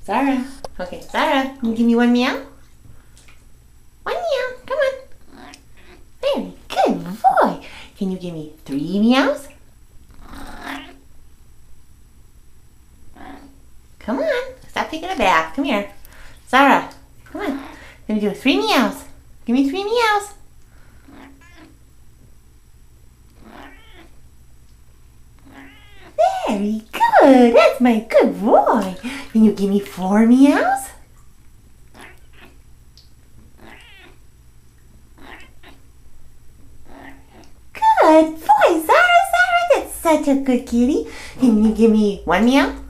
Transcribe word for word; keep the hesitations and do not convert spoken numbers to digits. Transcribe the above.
Zara. Okay, Zara, can you give me one meow? One meow. Come on. Very good boy. Can you give me three meows? Come on. Stop taking a bath. Come here. Zara, come on. Let me do three meows. Give me three meows. Very good. That's my good boy. Can you give me four meows? Good boy, Zara, Zara. That's such a good kitty. Can you give me one meow?